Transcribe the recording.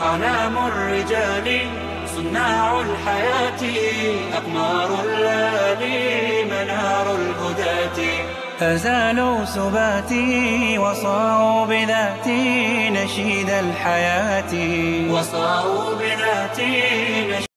أعلام الرجال صناع الحياة، أقمار الليالي منار الهداة. أزالوا سباتي وصاروا بذاتي نشيد الحياة، وصاروا بذاتي